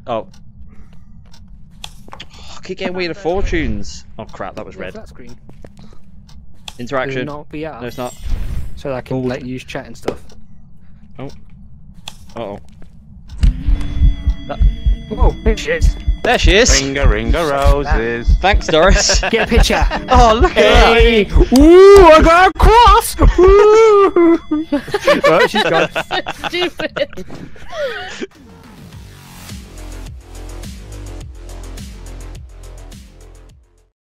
Oh. I keep getting weird fortunes. Oh crap, that was red. Flat screen. Interaction. Not VR. No, it's not. So I can let you use chat and stuff. Oh. Uh-oh. Oh, there she is. There she is. Ringa ringa roses. Thanks, Doris. Get a picture. Oh, look at Hey. that. Ooh, I got a cross. Ooh. Oh, she's gone. So stupid.